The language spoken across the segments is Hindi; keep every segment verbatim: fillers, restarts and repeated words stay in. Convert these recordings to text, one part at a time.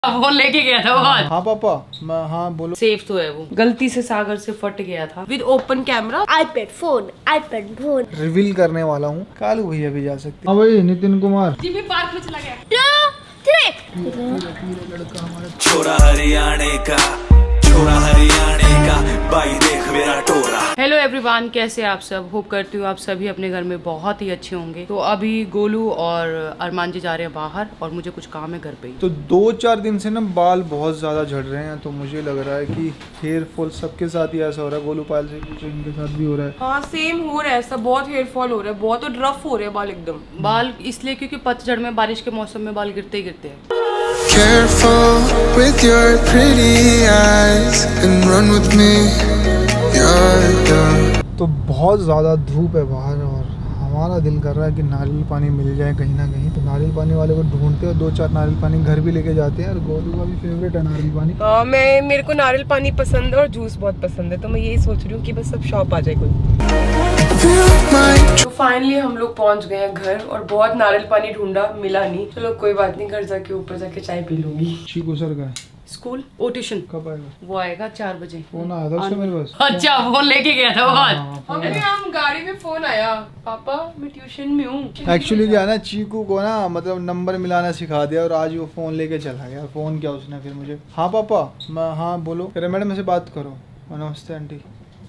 फोन लेके गया था वो आज। हाँ पापा, मैं हाँ बोलो। सेफ तो है वो, गलती से सागर से फट गया था। With open camera, iPad phone, iPad phone reveal करने वाला हूँ। कालू भैया भी जा सकते। हाँ भाई, नितिन कुमार जिम्मी पार्क में चला गया। छोरा हरियाणे का, छोरा हरियाणे का, भाई देख मेरा टोरा। हेलो एवरीवन, कैसे आप सब? होप करती हूँ आप सभी अपने घर में बहुत ही अच्छे होंगे। तो अभी गोलू और अरमान जी जा रहे हैं बाहर और मुझे कुछ काम है घर पे ही। तो दो चार दिन से ना बाल बहुत ज्यादा झड़ रहे हैं, तो मुझे लग रहा है कि हेयर फॉल सबके साथ ही ऐसा हो रहा है। गोलू पायल से कुछ इनके साथ भी हो रहा है। हाँ सेम हो रहा है, सब बहुत हेयर फॉल हो रहा है, बहुत रफ हो रहे हैं बाल एकदम। बाल इसलिए क्योंकि पतझड़ में, बारिश के मौसम में बाल गिरते ही गिरते हैं। Careful with your pretty eyes and run with me, you're done. तो बहुत ज़्यादा धूप है बाहर और हमारा दिल कर रहा है कि नारियल पानी मिल जाए कहीं ना कहीं। तो नारियल पानी वाले को ढूंढते हैं और दो चार नारियल पानी घर भी लेके जाते हैं। और गोलू का भी फेवरेट है नारियल पानी। हाँ, मैं मेरे को नारियल पानी पसंद है और जूस बहुत पसंद है, तो मैं यही सोच रही हूँ कि बस अब शॉप आ जाए कोई। तो फाइनली हम लोग पहुंच गए हैं घर और बहुत नारियल पानी ढूंढा, मिला नहीं। चलो कोई बात नहीं, घर जाके ऊपर जाके चाय पी लूंगी। चीकू सर का स्कूल ओ ट्यूशन कब आएगा? वो आएगा चार बजे। फोन आया था उससे मेरे पास। अच्छा, फोन लेके गया था वो आज। अरे हम गाड़ी में फोन आया, पापा मैं ट्यूशन में हूँ। एक्चुअली क्या है ना, चीकू को ना मतलब नंबर मिलाना सिखा दिया और आज वो फोन लेके चला गया। फोन किया उसने फिर मुझे। हाँ पापा, मैं हाँ बोलो। अरे मैडम से बात करो। नमस्ते आंटी।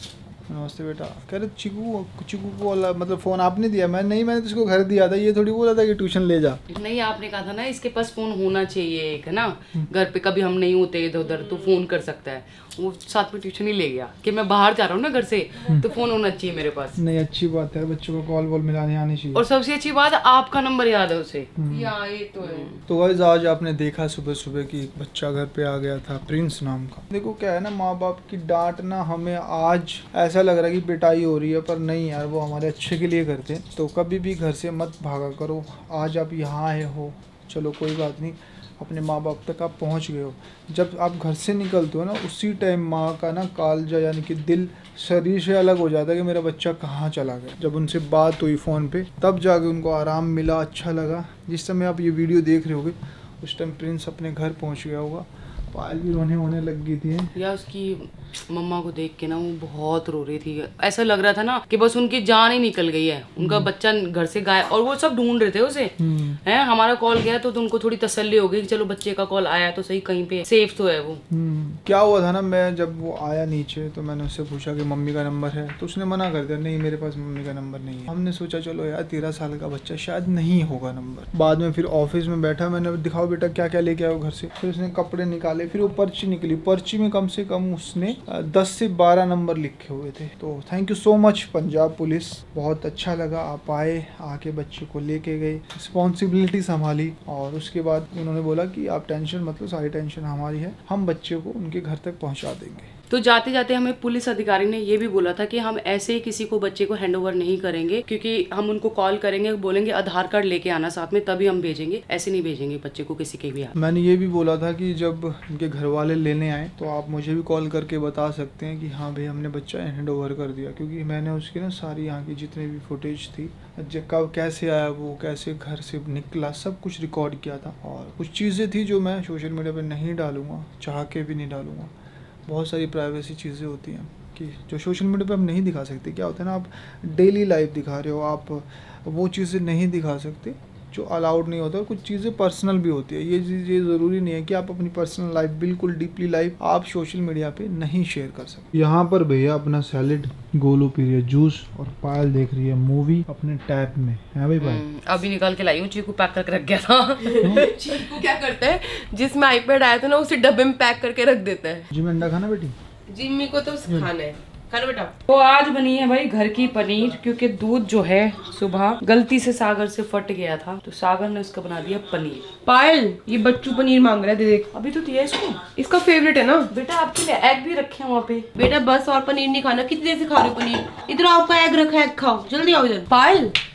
नमस्ते बेटा। कह रहे चिकू चिकू को मतलब फ़ोन आपने दिया? मैं नहीं, मैंने तो इसको घर दिया था। ये थोड़ी बोला था कि ट्यूशन ले जा। नहीं, आपने कहा था ना इसके पास फ़ोन होना चाहिए एक, है ना। घर पे कभी हम नहीं होते इधर उधर तो फ़ोन कर सकता है। वो साथ में ट्यूशन ही ले गया कि मैं बाहर जा रहा हूँ ना घर से, तो फ़ोन होना चाहिए मेरे पास। नहीं, अच्छी बात है, बच्चों को कॉल वॉल मिलाने आनी चाहिए। और सबसे अच्छी बात, आपका नंबर याद है उसे। या ये तो है। तो गाइस, आज आपने देखा सुबह सुबह कि एक बच्चा घर पे आ गया था, प्रिंस नाम का। देखो क्या है ना, माँ बाप की डांट ना हमें आज ऐसा लग रहा है कि पिटाई हो रही है, पर नहीं यार, वो हमारे अच्छे के लिए करते हैं। तो कभी भी घर से मत भागा करो। आज आप यहाँ आए हो, चलो कोई बात नहीं, अपने माँ बाप तक आप पहुँच गए हो। जब आप घर से निकलते हो ना, उसी टाइम माँ का ना कालजा यानी कि दिल शरीर से अलग हो जाता है कि मेरा बच्चा कहाँ चला गया। जब उनसे बात हुई फ़ोन पे, तब जाके उनको आराम मिला, अच्छा लगा। जिस समय आप ये वीडियो देख रहे होगे उस टाइम प्रिंस अपने घर पहुँच गया होगा। पायल भी रोने होने लग गई थी या उसकी मम्मा को देख के ना वो बहुत रो रही थी। ऐसा लग रहा था ना कि बस उनकी जान ही निकल गई है, उनका बच्चा घर से गायब। और वो सब ढूंढ रहे थे उसे, हैं। हमारा कॉल गया तो, तो उनको थोड़ी तसल्ली हो गई कि चलो बच्चे का कॉल आया तो सही, कहीं पे सेफ तो है वो। क्या हुआ था ना, मैं जब वो आया नीचे तो मैंने उससे पूछा कि मम्मी का नंबर है, तो उसने मना कर दिया, नहीं मेरे पास मम्मी का नंबर नहीं है। हमने सोचा चलो यार, तेरह साल का बच्चा, शायद नहीं होगा नंबर। बाद में फिर ऑफिस में बैठा, मैंने दिखाओ बेटा क्या क्या लेके आओ घर से। फिर उसने कपड़े निकाले, फिर वो पर्ची निकली। पर्ची में कम से कम उसने दस से बारह नंबर लिखे हुए थे। तो thank you so much Punjab police, बहुत अच्छा लगा आप आए, आके बच्चे को लेके गए, रिस्पॉन्सिबिलिटी संभाली। और उसके बाद उन्होंने बोला कि आप टेंशन मत लो, सारी टेंशन हमारी है, हम बच्चे को उनके घर तक पहुंचा देंगे। तो जाते जाते हमें पुलिस अधिकारी ने ये भी बोला था कि हम ऐसे ही किसी को बच्चे को हैंड ओवर नहीं करेंगे, क्योंकि हम उनको कॉल करेंगे, बोलेंगे आधार कार्ड लेके आना साथ में, तभी हम भेजेंगे, ऐसे नहीं भेजेंगे बच्चे को किसी के भी हाथ। मैंने ये भी बोला था कि जब उनके घर वाले लेने आए तो आप मुझे भी कॉल करके बता सकते हैं कि हाँ भाई हमने बच्चा हैंड ओवर कर दिया, क्योंकि मैंने उसकी ना सारी यहाँ की जितनी भी फुटेज थी, कब कैसे आया वो, कैसे घर से निकला, सब कुछ रिकॉर्ड किया था। और कुछ चीज़ें थी जो मैं सोशल मीडिया पर नहीं डालूंगा, चाह के भी नहीं डालूंगा। बहुत सारी प्राइवेसी चीज़ें होती हैं कि जो सोशल मीडिया पे हम नहीं दिखा सकते। क्या होता है ना, आप डेली लाइफ दिखा रहे हो, आप वो चीज़ें नहीं दिखा सकते जो अलाउड नहीं होता। और कुछ चीज़ें पर्सनल भी होती है। ये चीज़ ये ज़रूरी नहीं है कि आप अपनी पर्सनल लाइफ, बिल्कुल डीपली लाइफ, आप सोशल मीडिया पे नहीं शेयर कर सकते। यहाँ पर भैया अपना सैलेड, गोलू पी रही है जूस और पायल देख रही है मूवी अपने टैब में, है भाई पायल? अभी निकाल के लाई हूँ, चीकू पैक करके रख गया था। चीकू क्या करता है, जिसमें आईपैड आया था ना उसे डब्बे में पैक करके रख देता है। जिम्मी अंडा खाना बेटी? जिम्मी को तो खाना है, खाना बेटा। तो आज बनी है भाई घर की पनीर, क्योंकि दूध जो है सुबह गलती से सागर से फट गया था, तो सागर ने उसका बना दिया पनीर। पायल ये बच्चू पनीर मांग रहा है, दे देख। अभी तो दिया इसको, इसका फेवरेट है ना बेटा। आपके लिए एग भी रखे हैं वहाँ पे। बेटा बस और पनीर नहीं खाना, कितनी देर से खा रहे हो पनीर? इधर आपका एग रखा है, एग खाओ, जल्दी आओ इधर। पायल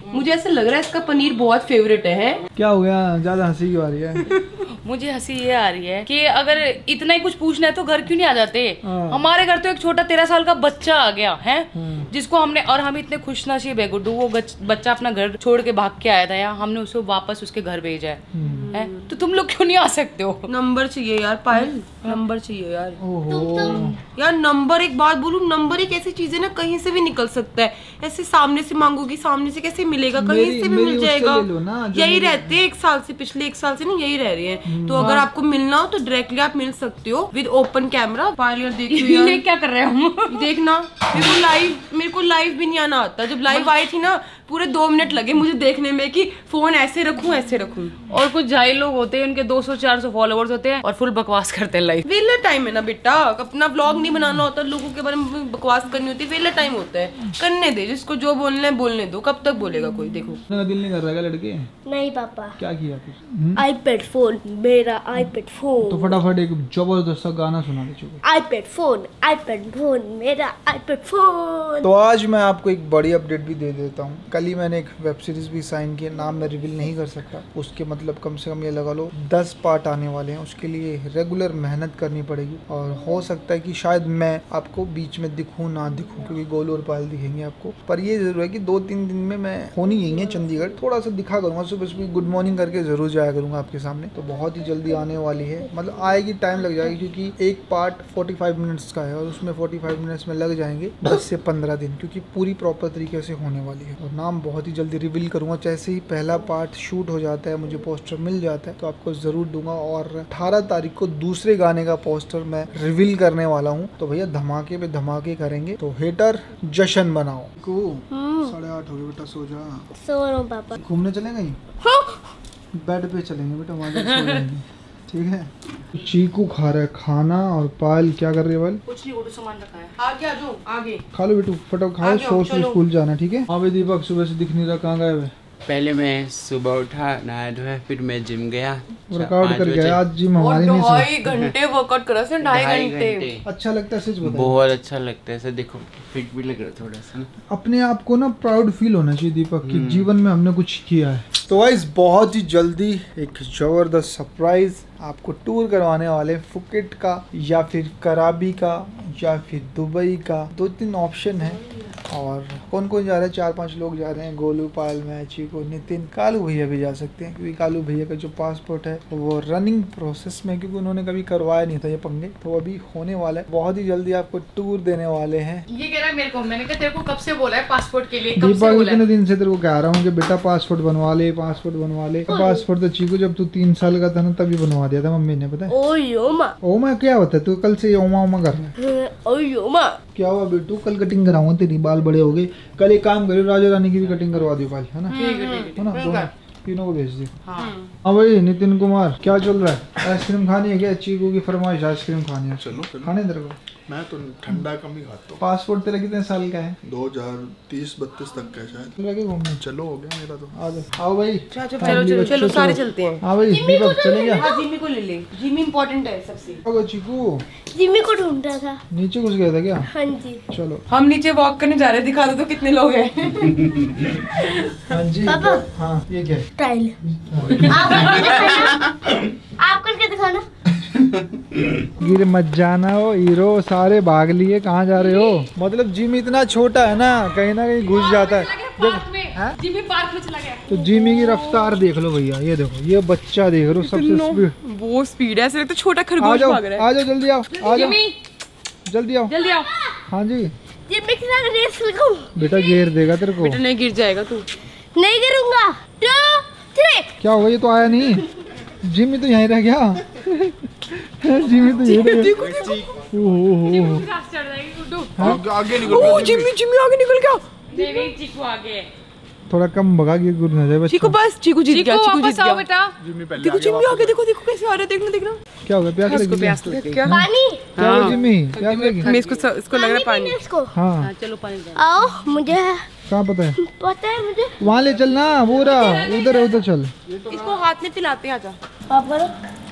मुझे ऐसा लग रहा है इसका पनीर बहुत फेवरेट है, है? क्या हो गया, ज्यादा हंसी क्यों आ रही है? मुझे हंसी ये आ रही है कि अगर इतना ही कुछ पूछना है तो घर क्यों नहीं आ जाते? हमारे घर तो एक छोटा तेरह साल का बच्चा आ गया है, जिसको हमने, और हम इतने खुश नसीब है गुड्डू, वो बच्चा अपना घर छोड़ के भाग के आया था यार, हमने उसको वापस उसके घर भेजा है, है? तो तुम लोग क्यों नहीं आ सकते हो? नंबर चाहिए यार पायल, नंबर चाहिए यार। यार नंबर, एक बात बोलूं, नंबर एक ऐसी चीज है ना, कहीं से भी निकल सकता है। ऐसे सामने से मांगोगी, सामने से कैसे मिलेगा? कहीं से भी मिल जाएगा। यही रहते हैं एक साल से, पिछले एक साल से ना यही रह रहे हैं। तो अगर आपको मिलना हो तो डायरेक्टली आप मिल सकते हो विद ओपन कैमरा। पायल देखियो यार, ये क्या कर रहे हो हम? देखना, मेरे को लाइव मेरे को लाइव भी नहीं आना आता। जब लाइव आई थी ना, पूरे दो मिनट लगे मुझे देखने में कि फोन ऐसे रखूं ऐसे रखूं। और कुछ जाहिल लोग होते हैं, उनके दो सौ चार सौ फॉलोअर्स होते हैं और फुल बकवास करते हैं लाइव। वेला टाइम है ना बेटा, अपना व्लॉग नहीं बनाना होता, लोगों के बारे में बकवास करनी होती है, वेला टाइम होता है। करने दे, जिसको जो बोलना है बोलने दो, कब तक बोलेगा कोई? देखो दिल नहीं कर रहा है लड़के? नहीं पापा। क्या किया फिर? आईपैड फोन, मेरा आईपैड फोन। तो फटाफट एक जबरदस्त सा गाना सुना दे चुके। आईपैड फोन, आईपैड फोन, मेरा आईपैड फोन। तो आज मैं आपको एक बड़ी अपडेट भी दे देता हूँ। कल ही मैंने एक वेब सीरीज भी साइन की, नाम मैं रिवील नहीं कर सकता, उसके मतलब कम से कम ये लगा लो दस पार्ट आने वाले हैं। उसके लिए रेगुलर मेहनत करनी पड़ेगी और हो सकता है कि शायद मैं आपको बीच में दिखूं ना दिखूं, क्योंकि गोलू और पायल दिखेंगे आपको। पर ये जरूर है कि दो तीन दिन में मैं होनी यही है चंडीगढ़, थोड़ा सा दिखा करूंगा, सुबह सुबह गुड मॉर्निंग करके जरूर जाया करूंगा आपके सामने। तो बहुत ही जल्दी आने वाली है, मतलब आएगी, टाइम लग जाएगी, क्योंकि एक पार्ट पैंतालीस मिनट्स का है और उसमें पैंतालीस मिनट्स में लग जाएंगे दस से पंद्रह दिन, क्योंकि पूरी प्रॉपर तरीके से होने वाली है। और नाम बहुत ही जल्दी रिवील करूंगा। जैसे ही पहला पार्ट शूट हो जाता है, मुझे पोस्टर मिल जाता है, तो आपको जरूर दूंगा। और अठारह तारीख को दूसरे गाने का पोस्टर मैं रिवील करने वाला हूँ। तो भैया धमाके पे धमाके करेंगे, तो हेटर जश्न बनाओ। साढ़े आठ हो गए बेटा, सो जा। सो रहा हूँ पापा। घूमने चलेंगे? बेड पे चलेंगे बेटा, वहाँ जाके सो जाएंगे, ठीक है? चीकू खा रहा है खाना और पायल क्या कर रही है? पायल कुछ नहीं, वो सामान रखा है। आगे आ जाओ, आगे खा लो बेटू, फटाफट खाओ, सो सो स्कूल जाना, ठीक है? हाँ भाई दीपक, सुबह से दिख नहीं रहा, कहाँ गए हुए? पहले मैं सुबह उठा, नहाया धोया, फिर मैं जिम गया, वर्कआउट करके आया। आज जिम हमारी नहीं ढाई घंटे वर्कआउट करा से, ढाई घंटे। अच्छा लगता है, सच बताओ? बहुत अच्छा लगता है। ऐसा देखो फिट भी लग रहा है थोड़ा सा ना। अपने आप को ना प्राउड फील होना चाहिए दीपक कि जीवन में हमने कुछ किया है। तो गाइस बहुत ही जल्दी एक जबरदस्त सरप्राइज आपको टूर करवाने वाले, फुकेट का या फिर कराबी का या फिर दुबई का, दो तीन ऑप्शन है। और कौन कौन जा रहा है? चार पांच लोग जा रहे हैं, गोलू, पायल, मैं, चीकू, नितिन, कालू भैया भी जा सकते हैं, क्योंकि कालू भैया का जो पासपोर्ट है वो रनिंग प्रोसेस में, क्योंकि उन्होंने कभी करवाया नहीं था ये पंगे, तो अभी होने वाला है। बहुत ही जल्दी आपको टूर देने वाले हैं। ये कह रहा है मेरे को, मैंने कहा तेरे को कब से बोला है पासपोर्ट के लिए? कब दीपक से बोला इतने दिन से तेरे को कह रहा हूँ कि बेटा पासपोर्ट बनवा ले, पासपोर्ट बनवा ले। पासपोर्ट तो चीकू जब तू तीन साल का था ना तभी बनवा दिया था मम्मी ने, पता है? ओयोमा। ओमा क्या होता है? तू कल से ओमा ओमा कर रहा है। ओयोमा। क्या हुआ बेटू? कल कटिंग कराऊंगा तेरी, बाल बड़े हो गए। कल एक काम करो, राजा रानी की भी कटिंग करवा दियो बाल, है ना? है ना? दोनों तीनों को भेज दे। हाँ भाई नितिन कुमार, क्या चल रहा है? आइसक्रीम खानी है क्या? चीकू की फरमाइश आइसक्रीम खानी है। चलो, चलो। खाने तेरे को? मैं तो ठंडा कम ही खाता हूँ। पासपोर्ट तेरा कितने साल का है? दो हजार तीस बत्तीस तक का है शायद। लगे घूमने? चलो हो गया मेरा तो। आ जाओ, आओ भाई। चलो चलो चलो, सारे चलते हैं। हाँ भाई दीपक चले गया? हाँ जिम्मी को ले ले, जिम्मी इम्पोर्टेंट है सबसे। चीकू जिम्मी को ढूंढ रहा था। नीचे घुस गया था क्या? हाँ जी। चलो हम नीचे वॉक करने जा रहे हैं, दिखा दो तो कितने लोग हैं। हाँ जी पापा। हाँ ये क्या है? टाइल। आप करके दिखाना, आप करके दिखाना। गिर मत जाना हो हीरो, सारे भाग लिए, कहाँ जा रहे हो? मतलब जिम इतना छोटा है ना, कहीं ना कहीं घुस जाता है। जिमी पार्क में चला गया। तो जिमी की रफ्तार देख लो भैया, ये देखो, ये बच्चा देख लो, सबसे स्पीड, वो स्पीड है, ऐसे लगता है छोटा आ खरगोश जाओ भाग रहा है। आ जाओ जल्दी आओ, आ जाओ जल्दी आओ जल्दी आओ। हाँ जी जिम्मी के साथ रेस लगाऊं? बेटा घेर देगा तेरे को। बेटा नहीं गिर जाएगा तू। नहीं गिरूंगा। To three. क्या होगा? ये तो आया नहीं, जिमी तो यहीं रह गया। जिमी तो यहीं रह गया। ओहो आगे निकल। ओ जिम्मी जिम्मी आगे निकल गया। नहीं नहीं चीकू आगे। थोड़ा कम भगा, गिर गुर ना जाए बच्चा। चीकू बस, चीकू जीत गया, चीकू जीत गया बेटा। जिम्मी पहले देखो जिम्मी आगे, देखो देखो कैसे आ रहा है, देखना देखना। क्या हो गया? प्यास लगी? प्यास लगी। क्या पानी। क्या हुआ जिमी? प्यास लगी? मैं इसको इसको लग रहा है पानी। इसको। हाँ चलो पानी दे। आओ, मुझे कहाँ पता है? पता है मुझे। वहाँ ले चल ना, वो रहा उधर है, उधर चल। इसको हाथ में पिलाते हैं, आजा। आप करो।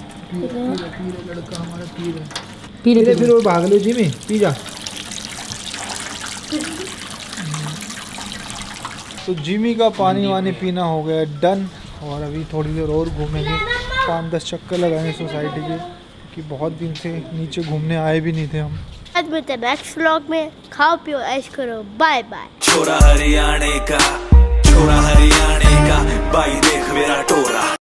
लड़का हमारा पीर है। पीरे फिर वो भाग लो जिमी, पी जा। तो जिमी का पानी वानी पीना हो गया डन, और अभी थोड़ी देर और घूमेंगे, पाँच दस चक्कर लगाएंगे सोसाइटी के, क्योंकि बहुत दिन से नीचे घूमने आए भी नहीं थे हम। आज मिलते नेक्स्ट व्लॉग में, खाओ पियो ऐश करो, बाय बाय। छोरा हरियाणे का, छोरा हरियाणे का, भाई देख मेरा टोरा।